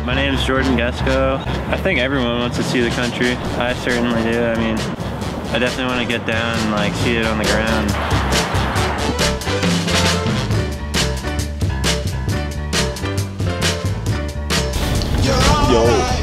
My name is Jordan Gesco. I think everyone wants to see the country. I certainly do. I mean, I definitely want to get down and like see it on the ground. Yo.